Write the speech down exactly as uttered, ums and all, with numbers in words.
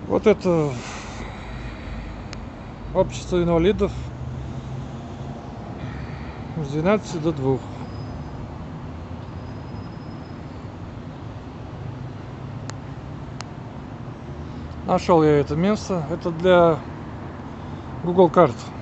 Вот это общество инвалидов с двенадцати до двух. Нашел я это место. Это для Google карт.